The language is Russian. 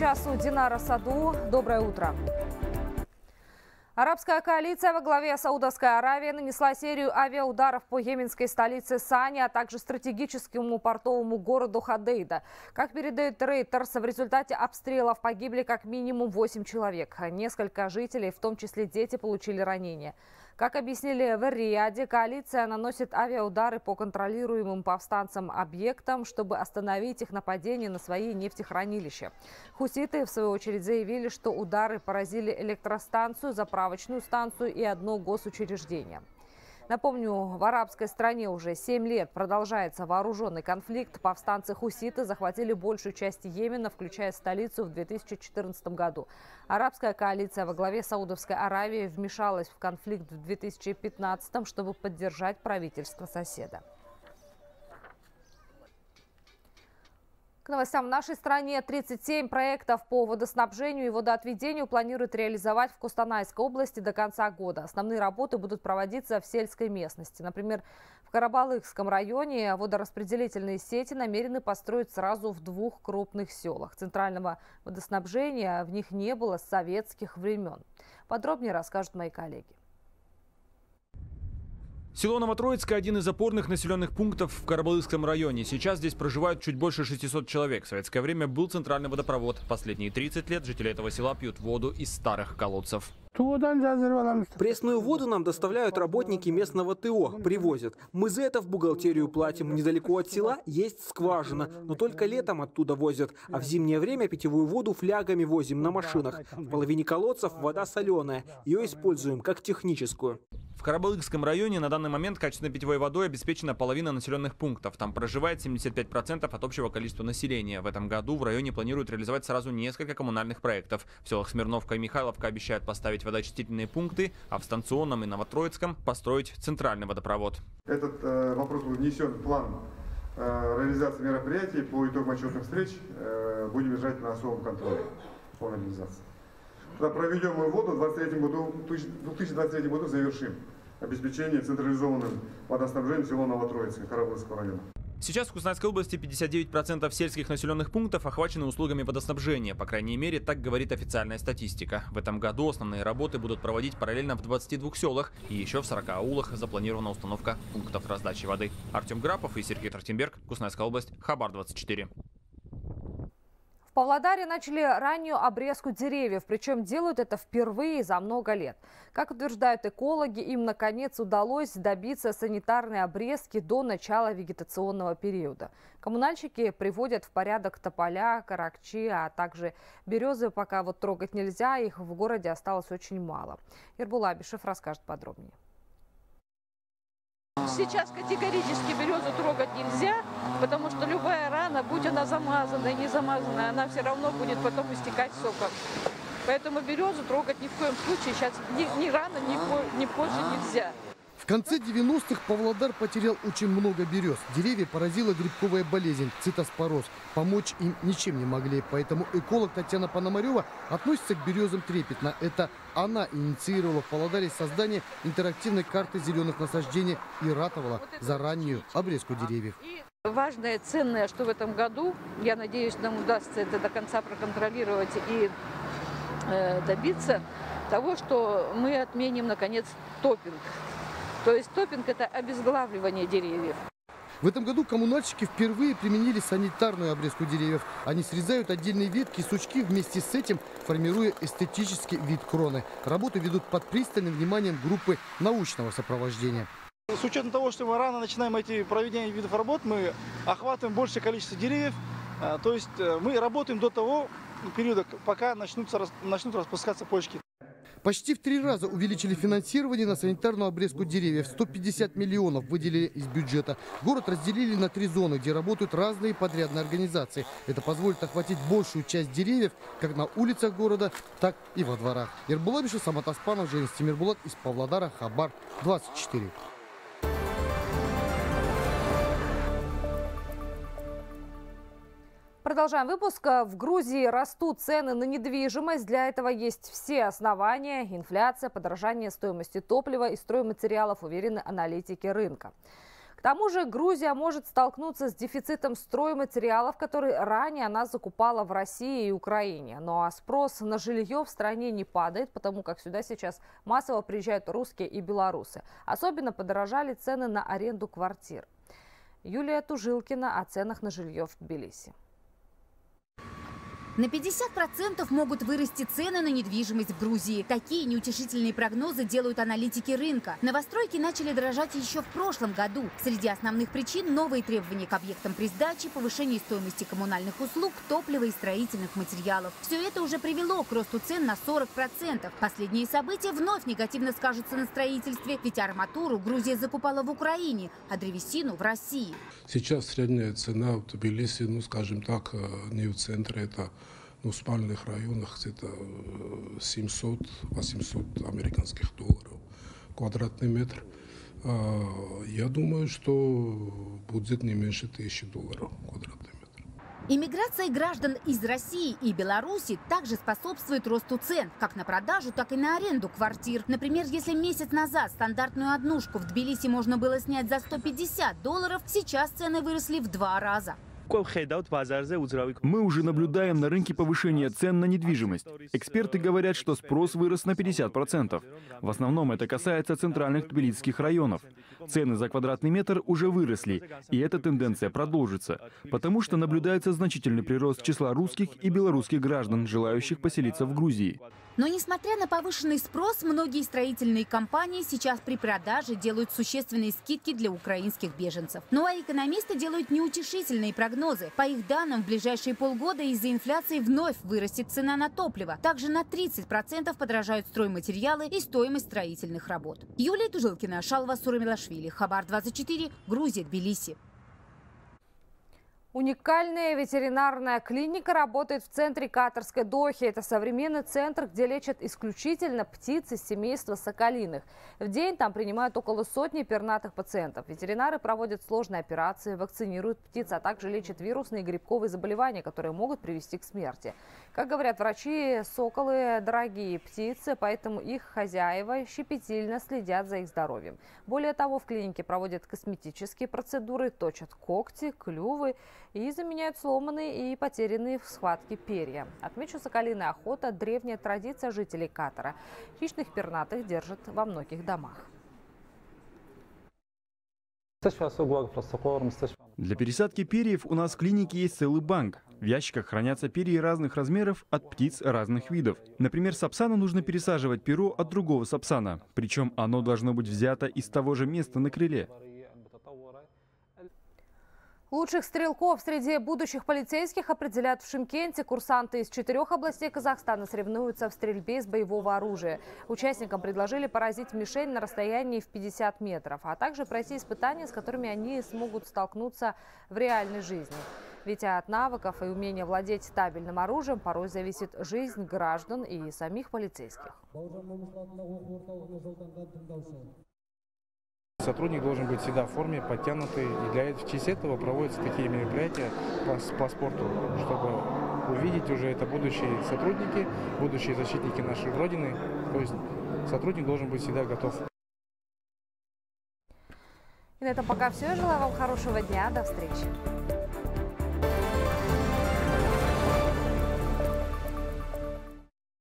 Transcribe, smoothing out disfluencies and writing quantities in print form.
часу Динара Саду. Доброе утро. Арабская коалиция во главе Саудовской Аравии нанесла серию авиаударов по йеменской столице Сане, а также стратегическому портовому городу Ходейда. Как передает Reuters, в результате обстрелов погибли как минимум 8 человек. Несколько жителей, в том числе дети, получили ранения. Как объяснили в Эр-Рияде, коалиция наносит авиаудары по контролируемым повстанцам объектам, чтобы остановить их нападение на свои нефтехранилища. Хуситы, в свою очередь, заявили, что удары поразили электростанцию, заправочную станцию и одно госучреждение. Напомню, в арабской стране уже 7 лет продолжается вооруженный конфликт. Повстанцы хуситы захватили большую часть Йемена, включая столицу, в 2014 году. Арабская коалиция во главе Саудовской Аравии вмешалась в конфликт в 2015, чтобы поддержать правительство соседа. К новостям. В нашей стране 37 проектов по водоснабжению и водоотведению планируют реализовать в Костанайской области до конца года. Основные работы будут проводиться в сельской местности. Например, в Карабалыкском районе водораспределительные сети намерены построить сразу в 2 крупных селах. Центрального водоснабжения в них не было с советских времен. Подробнее расскажут мои коллеги. Село Новотроицкое – один из опорных населенных пунктов в Карабалыкском районе. Сейчас здесь проживают чуть больше 600 человек. В советское время был центральный водопровод. Последние 30 лет жители этого села пьют воду из старых колодцев. Пресную воду нам доставляют работники местного ТО, привозят. Мы за это в бухгалтерию платим. Недалеко от села есть скважина, но только летом оттуда возят. А в зимнее время питьевую воду флягами возим на машинах. В половине колодцев вода соленая. Ее используем как техническую. В Карабалыкском районе на данный момент качественной питьевой водой обеспечена половина населенных пунктов. Там проживает 75% от общего количества населения. В этом году в районе планируют реализовать сразу несколько коммунальных проектов. В селах Смирновка и Михайловка обещают поставить водоочистительные пункты, а в Станционном и Новотроицком построить центральный водопровод. Этот вопрос был внесен в план реализации мероприятий. По итогам отчетных встреч будем держать на особом контроле по реализации. Когда проведем воду в 2023 году завершим обеспечение централизованным водоснабжением села Новотроицкое Карабалыкского района. Сейчас в Костанайской области 59% сельских населенных пунктов охвачены услугами водоснабжения. По крайней мере, так говорит официальная статистика. В этом году основные работы будут проводить параллельно в 22 селах. И еще в 40 аулах запланирована установка пунктов раздачи воды. Артем Грапов и Сергей Трахтенберг. Костанайская область. Хабар 24. В Павлодаре начали раннюю обрезку деревьев, причем делают это впервые за много лет. Как утверждают экологи, им наконец удалось добиться санитарной обрезки до начала вегетационного периода. Коммунальщики приводят в порядок тополя, каракчи, а также березы пока трогать нельзя, их в городе осталось очень мало. Ербул Абишев расскажет подробнее. Сейчас категорически березу трогать нельзя, потому что любая рана, будь она замазанная, не замазанная, она все равно будет потом истекать соком. Поэтому березу трогать ни в коем случае сейчас ни рано, ни позже нельзя. В конце 90-х Павлодар потерял очень много берез. Деревья поразила грибковая болезнь – цитоспороз. Помочь им ничем не могли. Поэтому эколог Татьяна Пономарева относится к березам трепетно. Это она инициировала в Павлодаре создание интерактивной карты зеленых насаждений и ратовала за раннюю обрезку деревьев. Важное, ценное, что в этом году, я надеюсь, нам удастся это до конца проконтролировать и добиться того, что мы отменим, наконец, топпинг. То есть топпинг – это обезглавливание деревьев. В этом году коммунальщики впервые применили санитарную обрезку деревьев. Они срезают отдельные ветки и сучки, вместе с этим формируя эстетический вид кроны. Работу ведут под пристальным вниманием группы научного сопровождения. С учетом того, что мы рано начинаем эти проведения видов работ, мы охватываем большее количество деревьев. То есть мы работаем до того периода, пока начнут распускаться почки. Почти в 3 раза увеличили финансирование на санитарную обрезку деревьев. 150 миллионов выделили из бюджета. Город разделили на 3 зоны, где работают разные подрядные организации. Это позволит охватить большую часть деревьев как на улицах города, так и во дворах. Ербул Абишев, Самат Аспанов, Женис Тимирбулат из Павлодара, Хабар 24. Продолжаем выпуск. В Грузии растут цены на недвижимость. Для этого есть все основания. Инфляция, подорожание стоимости топлива и стройматериалов, уверены аналитики рынка. К тому же Грузия может столкнуться с дефицитом стройматериалов, которые ранее она закупала в России и Украине. Ну а спрос на жилье в стране не падает, потому как сюда сейчас массово приезжают русские и белорусы. Особенно подорожали цены на аренду квартир. Юлия Тужилкина о ценах на жилье в Тбилиси. На 50% могут вырасти цены на недвижимость в Грузии. Такие неутешительные прогнозы делают аналитики рынка. Новостройки начали дорожать еще в прошлом году. Среди основных причин – новые требования к объектам при сдаче, повышение стоимости коммунальных услуг, топлива и строительных материалов. Все это уже привело к росту цен на 40%. Последние события вновь негативно скажутся на строительстве, ведь арматуру Грузия закупала в Украине, а древесину – в России. Сейчас средняя цена в Тбилиси, скажем так, не в центре, это в спальных районах где-то 700-800 американских долларов квадратный метр. Я думаю, что будет не меньше $1000 квадратный метр. Иммиграция граждан из России и Беларуси также способствует росту цен, как на продажу, так и на аренду квартир. Например, если месяц назад стандартную однушку в Тбилиси можно было снять за $150, сейчас цены выросли в 2 раза. Мы уже наблюдаем на рынке повышение цен на недвижимость. Эксперты говорят, что спрос вырос на 50%. В основном это касается центральных тбилисских районов. Цены за квадратный метр уже выросли, и эта тенденция продолжится, потому что наблюдается значительный прирост числа русских и белорусских граждан, желающих поселиться в Грузии. Но несмотря на повышенный спрос, многие строительные компании сейчас при продаже делают существенные скидки для украинских беженцев. Ну а экономисты делают неутешительные прогнозы. По их данным, в ближайшие полгода из-за инфляции вновь вырастет цена на топливо. Также на 30% подорожают стройматериалы и стоимость строительных работ. Юлия Тужилкина, Шалва Сурамилашвили, Хабар 24, Грузия, Тбилиси. Уникальная ветеринарная клиника работает в центре Катарской Дохи. Это современный центр, где лечат исключительно птиц из семейства соколиных. В день там принимают около 100 пернатых пациентов. Ветеринары проводят сложные операции, вакцинируют птиц, а также лечат вирусные и грибковые заболевания, которые могут привести к смерти. Как говорят врачи, соколы – дорогие птицы, поэтому их хозяева щепетильно следят за их здоровьем. Более того, в клинике проводят косметические процедуры, точат когти, клювы и заменяют сломанные и потерянные в схватке перья. Отмечу, соколиная охота – древняя традиция жителей Катара. Хищных пернатых держат во многих домах. Для пересадки перьев у нас в клинике есть целый банк. В ящиках хранятся перья разных размеров от птиц разных видов. Например, сапсану нужно пересаживать перо от другого сапсана. Причем оно должно быть взято из того же места на крыле. Лучших стрелков среди будущих полицейских определяют в Шымкенте. Курсанты из 4 областей Казахстана соревнуются в стрельбе из боевого оружия. Участникам предложили поразить мишень на расстоянии в 50 метров, а также пройти испытания, с которыми они смогут столкнуться в реальной жизни. Ведь от навыков и умения владеть стабильным оружием порой зависит жизнь граждан и самих полицейских. Сотрудник должен быть всегда в форме, подтянутый. И в честь этого проводятся такие мероприятия по спорту, чтобы увидеть уже это будущие сотрудники, будущие защитники нашей Родины. То есть сотрудник должен быть всегда готов. И на этом пока все. Я желаю вам хорошего дня. До встречи.